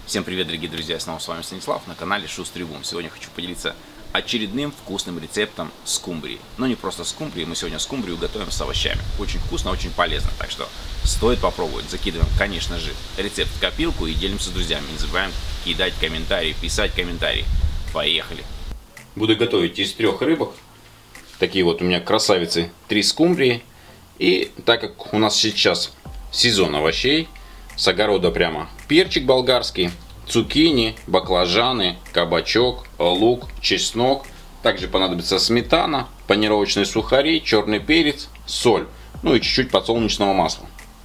Всем привет, дорогие друзья, снова с вами Станислав на канале Шустрый Бум. Сегодня хочу поделиться очередным вкусным рецептом скумбрии. Но не просто скумбрии, мы сегодня скумбрию готовим с овощами. Очень вкусно, очень полезно, так что стоит попробовать. Закидываем, конечно же, рецепт в копилку и делимся с друзьями. Не забываем кидать комментарии, писать комментарии. Поехали! Буду готовить из 3 рыбок. Такие вот у меня красавицы 3 скумбрии. И так как у нас сейчас сезон овощей, с огорода прямо перчик болгарский, цукини, баклажаны, кабачок, лук, чеснок. Также понадобится сметана, панировочные сухари, черный перец, соль. Ну и чуть-чуть подсолнечного масла.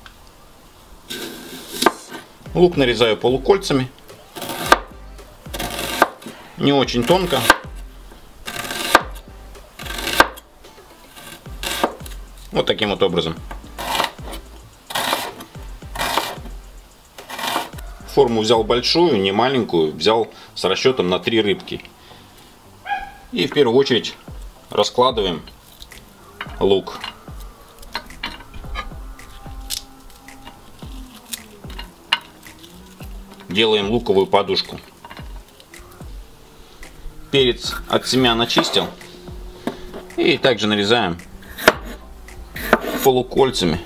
Лук нарезаю полукольцами. Не очень тонко. Вот таким вот образом. Форму взял большую, не маленькую, взял с расчетом на 3 рыбки. И в первую очередь раскладываем лук. Делаем луковую подушку. Перец от семян очистил. И также нарезаем полукольцами.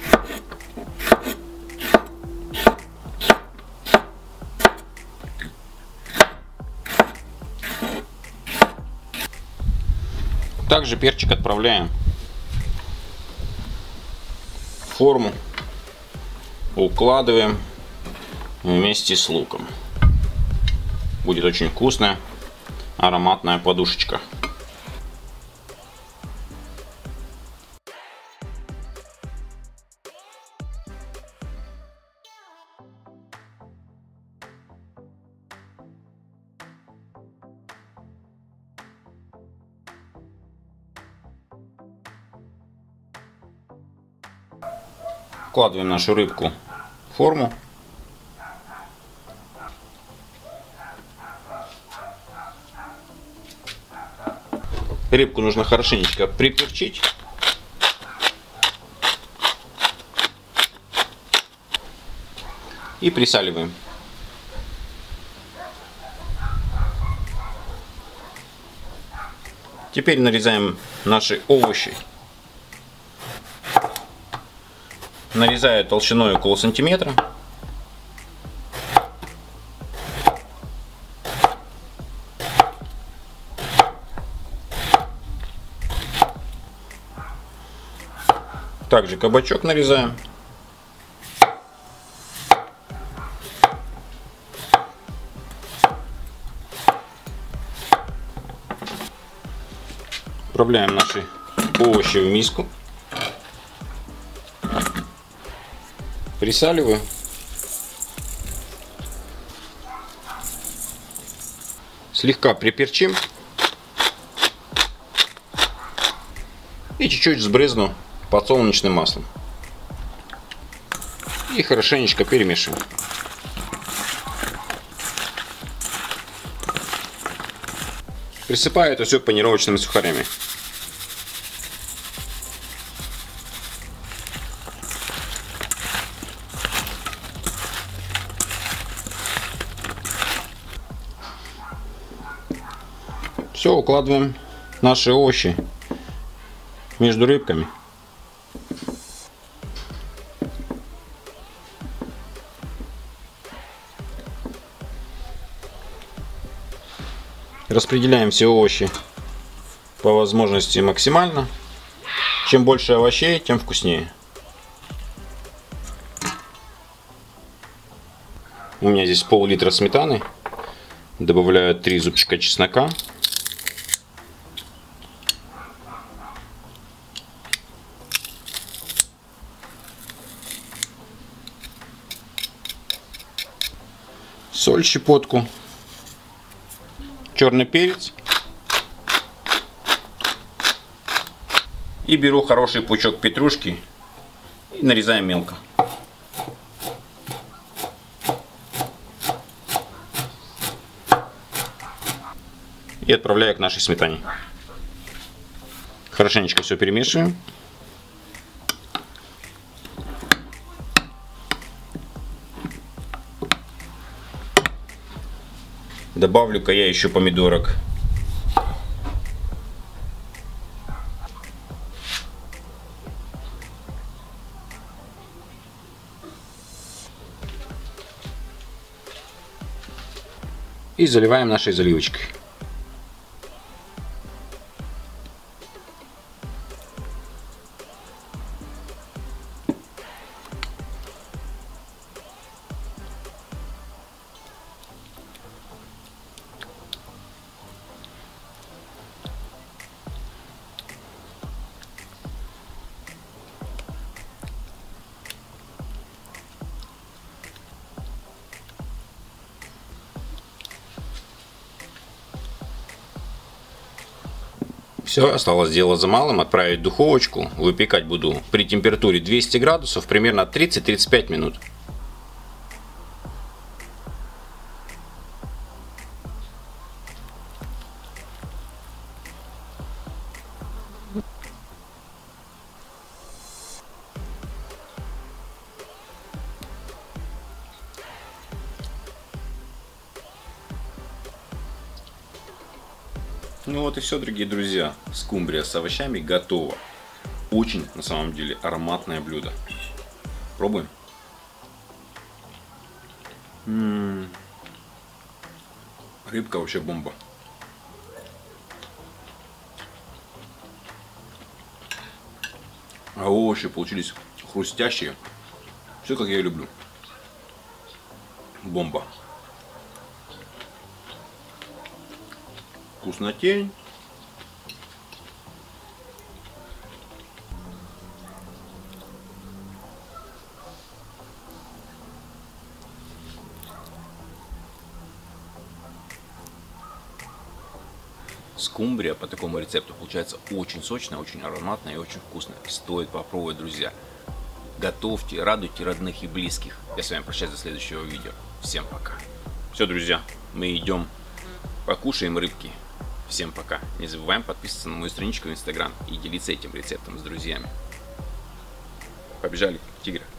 Также перчик отправляем в форму, укладываем вместе с луком. Будет очень вкусная, ароматная подушечка. Вкладываем нашу рыбку в форму. Рыбку нужно хорошенечко приперчить. И присаливаем. Теперь нарезаем наши овощи. Нарезаю толщиной около сантиметра. Также кабачок нарезаем. Отправляем наши овощи в миску. Присаливаю. Слегка приперчим. И чуть-чуть сбрызну подсолнечным маслом. И хорошенечко перемешиваем. Присыпаю это все панировочными сухарями. Все, укладываем наши овощи между рыбками. Распределяем все овощи по возможности максимально. Чем больше овощей, тем вкуснее. У меня здесь пол-литра сметаны. Добавляю 3 зубчика чеснока. Соль щепотку. Черный перец. И беру хороший пучок петрушки и нарезаем мелко. И отправляю к нашей сметане. Хорошенечко все перемешиваем. Добавлю-ка я еще помидорок. И заливаем нашей заливочкой. Все, осталось дело за малым, отправить в духовочку. Выпекать буду при температуре 200 градусов примерно 30-35 минут. Ну вот и все, дорогие друзья. Скумбрия с овощами готова. Очень, на самом деле, ароматное блюдо. Пробуем. Рыбка вообще бомба. А овощи получились хрустящие. Все как я и люблю. Бомба. Вкуснотень. Скумбрия по такому рецепту получается очень сочная, очень ароматная и очень вкусная. Стоит попробовать, друзья. Готовьте, радуйте родных и близких. Я с вами прощаюсь до следующего видео. Всем пока. Все, друзья, мы идем покушаем рыбки. Всем пока. Не забываем подписываться на мою страничку в Instagram и делиться этим рецептом с друзьями. Побежали, тигры.